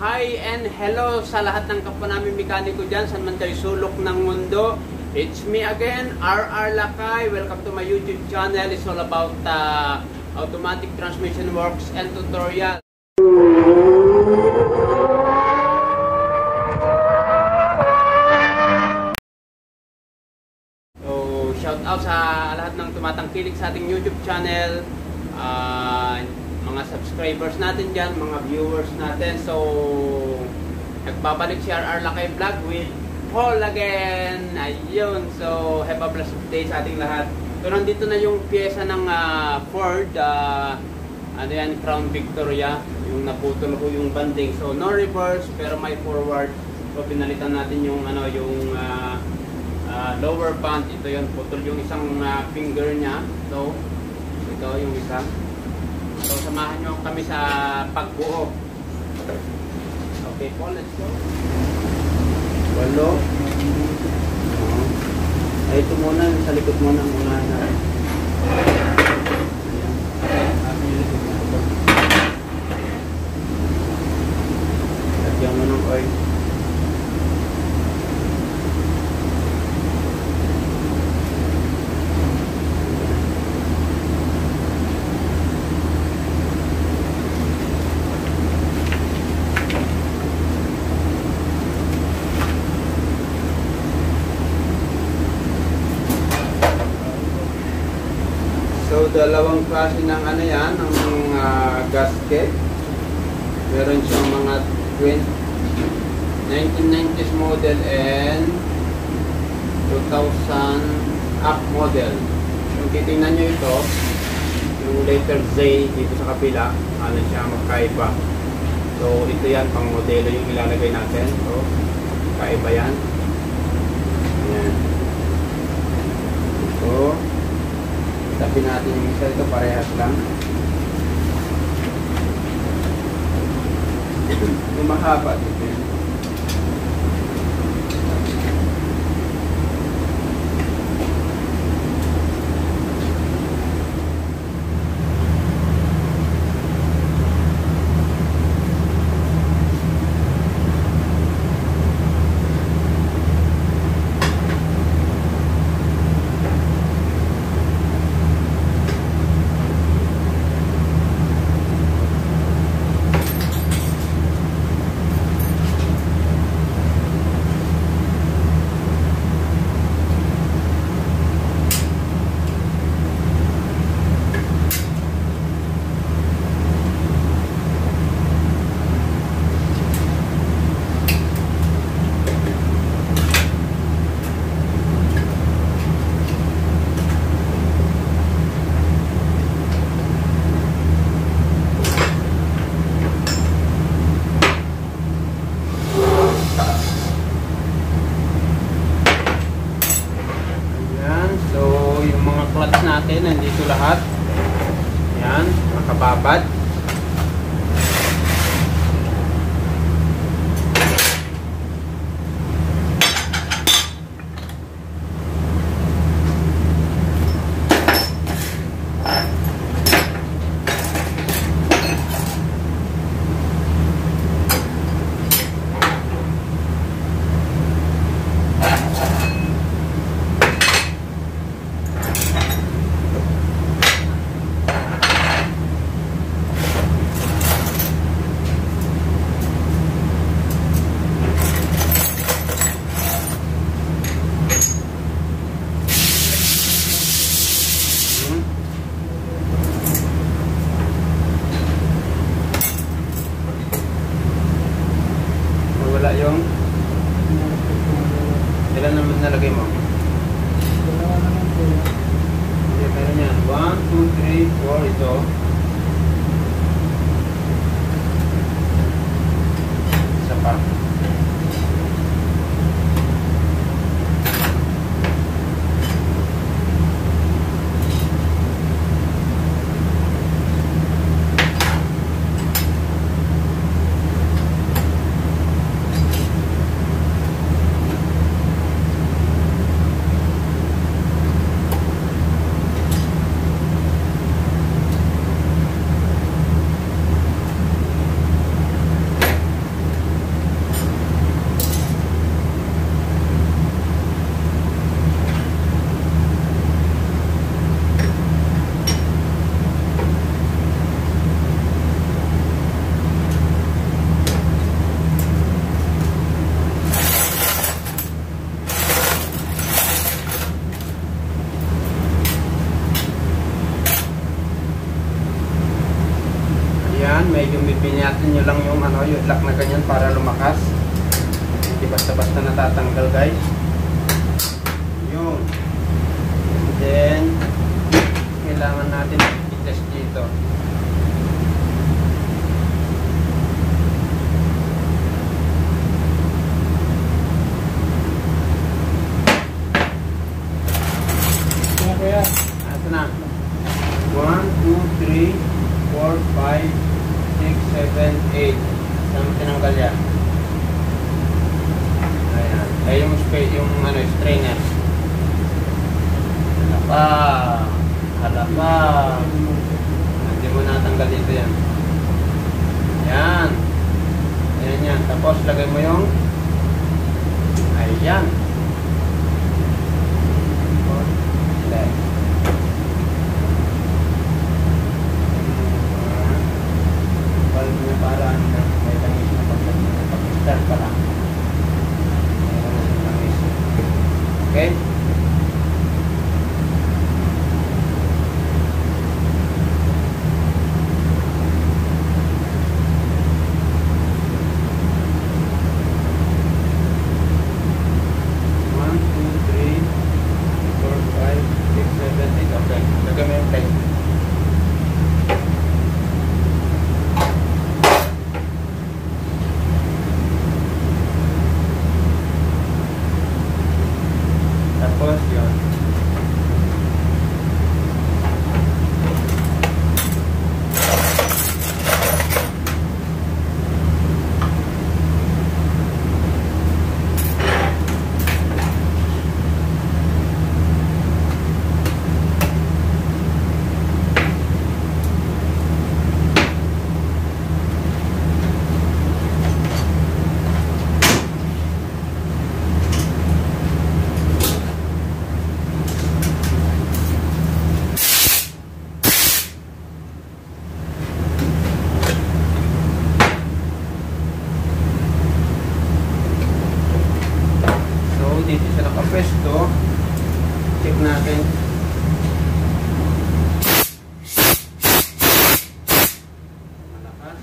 Hi and hello sa lahat ng kapwa namin mekaniko dyan saan man kayo sulok ng mundo. It's me again, RR Lakay. Welcome to my YouTube channel. It's all about automatic transmission works and tutorial. So shout out sa lahat ng tumatangkilik sa ating YouTube channel. Mga subscribers natin dyan, mga viewers natin. So, nagbabalik si RR Lakay Vlog with Paul again. Ayun. So, have a blessed day sa ating lahat. So, nandito na yung pyesa ng Ford. Ano yan, Crown Victoria. Yung naputol ko yung banding. So, no reverse, pero may forward. So, pinalitan natin yung, yung lower band. Ito yun, putol yung isang finger niya. So, ito yung isa. So, samahan nyo kami sa pagbuo. Okay po, let's go. Walo. Ay, ito muna, sa likod muna na. Lagyan mo ng oil. So, dalawang klase ng yan, ng gasket. Meron siyang mga 1990s model and 2000 up model. Kung titingnan nyo ito, yung letter Z dito sa kapila, siya magkaiba. So, ito yan, pang modelo yung ilalagay natin. So, kaiba yan. Ayan. So, tapin natin yung isa, ito parehas lang. Yung mahaba dito yun. Natin, nandito lahat. Yan, nakababad. Yung ilan naman nalagay mo? Hindi, meron yan 1, 2, 3, 4 ito isa pa nyo lang yung ano, yung lock na ganyan para lumakas. Hindi basta-basta natatanggal, guys. Yun. And then, kailangan natin i-test dito. Ito na. 1, 2, 3, 4, 5, 6, 7, 8. Saan mo tinanggal yan? Ayan. Ay, yung space, yung ano, strainer. Hala pa. Hala pa. Hindi mo natanggal dito yan. Yan. Ayan yan. Tapos, lagay mo yung ayan. Valve niya para may langis na pag-start pa lang. Okay? Tapos yun. Dito siya nakapwesto. Check natin. Malakas.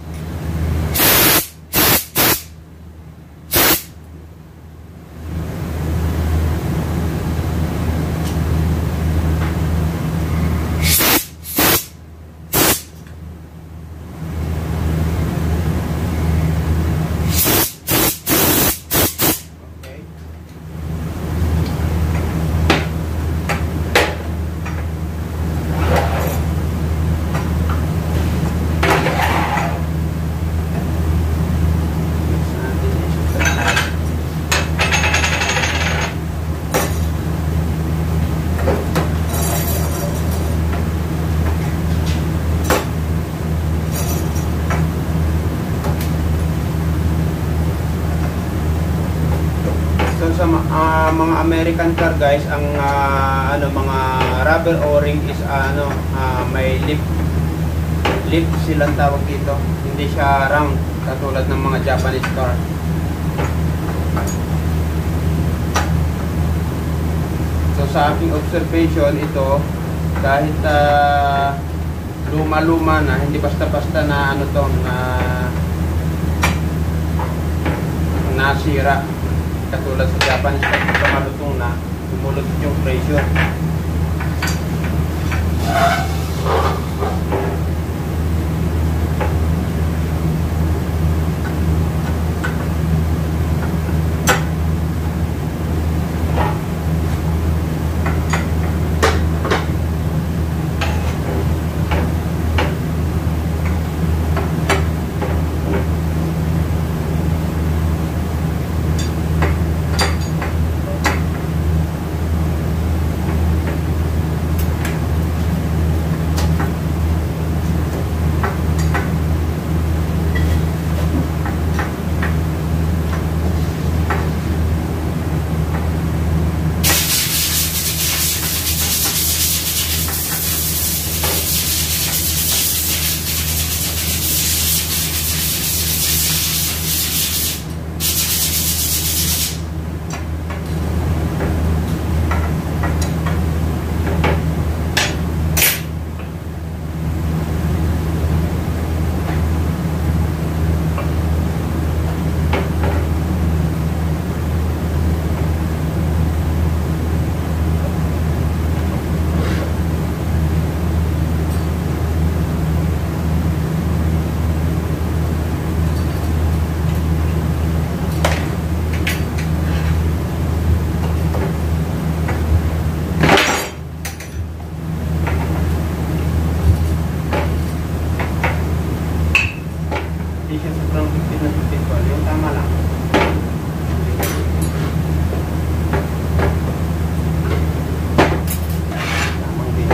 Sa mga American car, guys, ang ano, mga rubber o-ring is may lip silang tawag dito. Hindi siya round katulad ng mga Japanese car. So sa aking observation, ito kahit luma-luma na, hindi basta-basta na ano to, na nasira. Katulad sa Japanese car, kung malutong na, lumulot yung pressure. tama lang. Tamang din.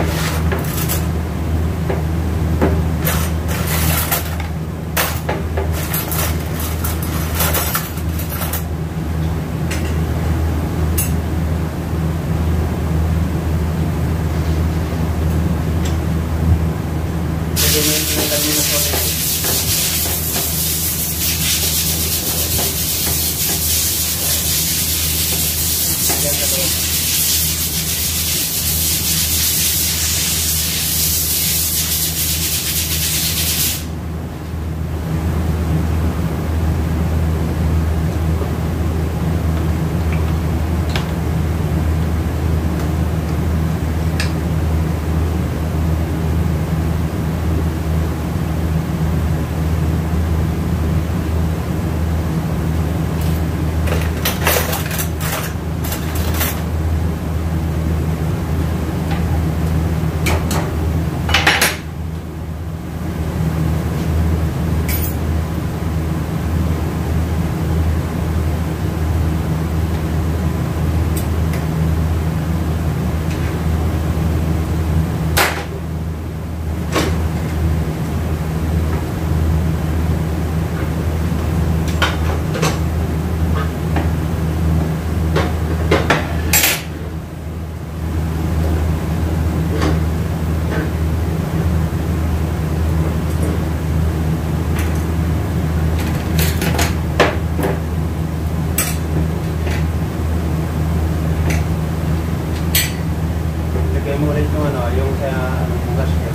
Lagay mo ulit yung ano, yung sa bugas niya.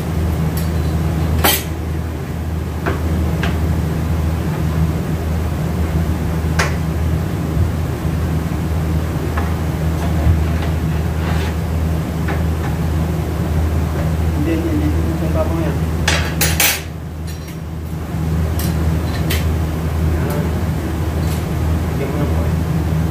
Hindi yung tapong yan. Lagyan mo na po eh.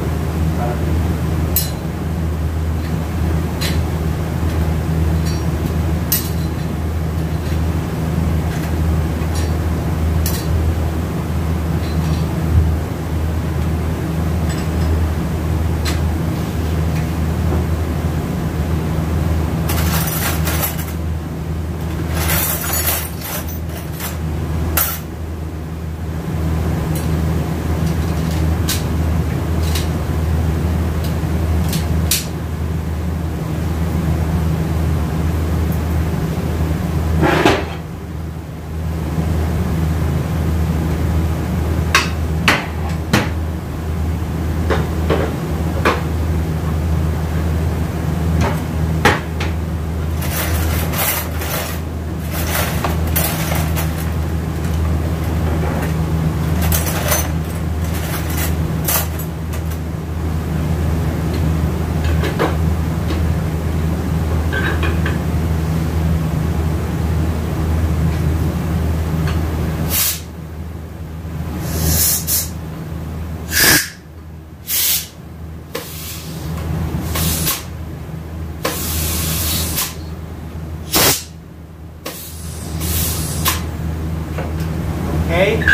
Okay? So,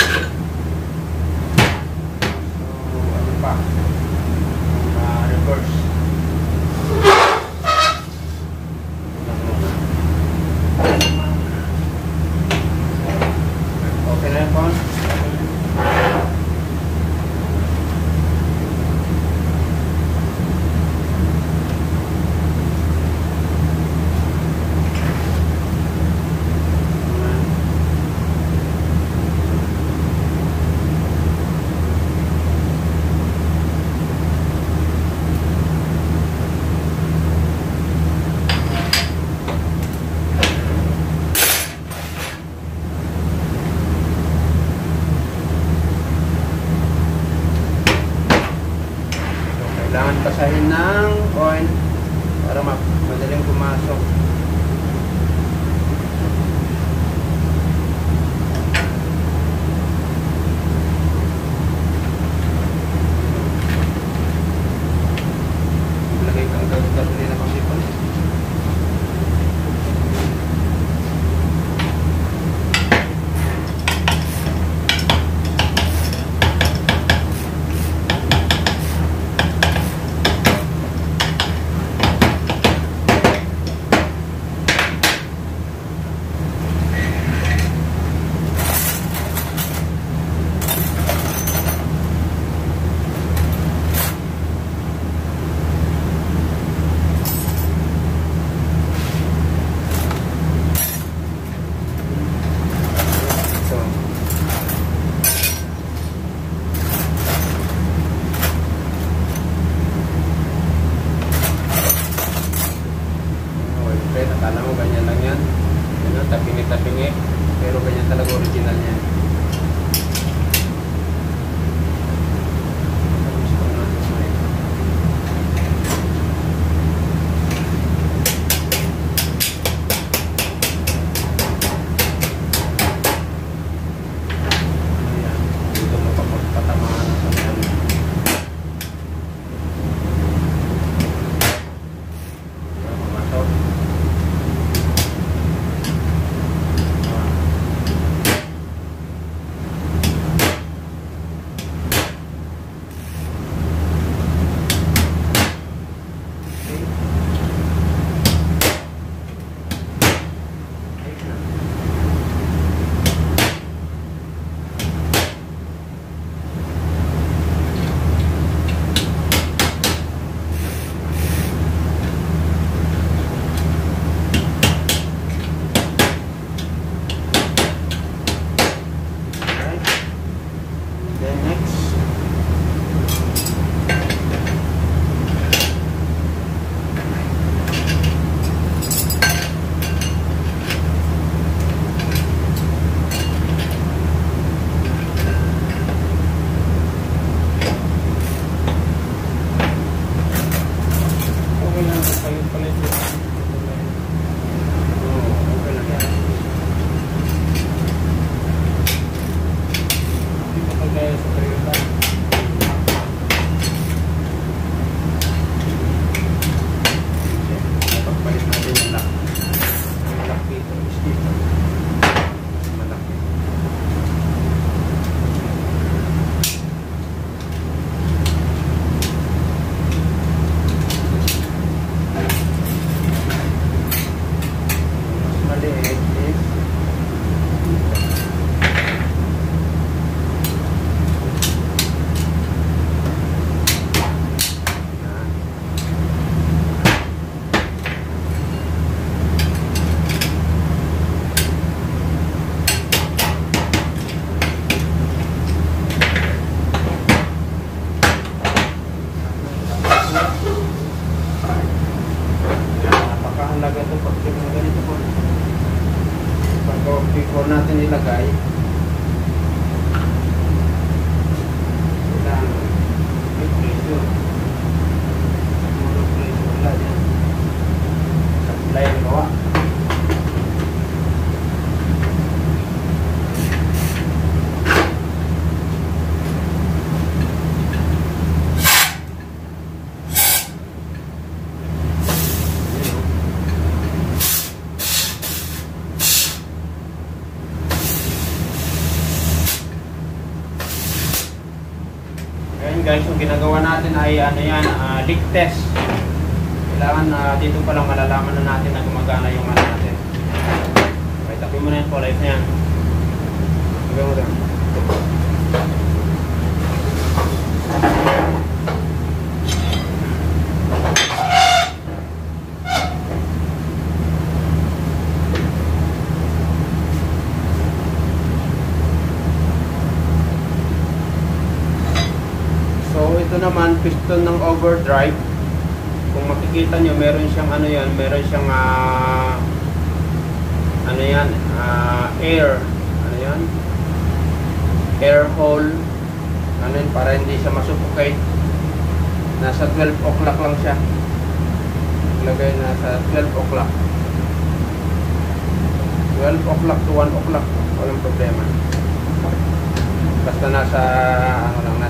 ano pa? Reverse. Okay na yung phone? Kailangan basahin ng oil para madaling pumasok. Lagay kang gasolina pang sipon. guys, yung ginagawa natin ay ano yan, leak test. Kailangan dito pa lang malalaman na natin na gumagana yung ano natin. Okay, tapin mo na yan po, light na yan. Tapin mo na. So ito naman, piston ng overdrive. Kung makikita nyo, meron siyang ano yan, meron siyang ano yan, air, ano yan, air hole, ano yun, para hindi siya masuffocate. Nasa 12 o'clock lang siya. Lagay nasa 12 o'clock. 12 o'clock to 1 o'clock, walang problema. Basta nasa ano lang,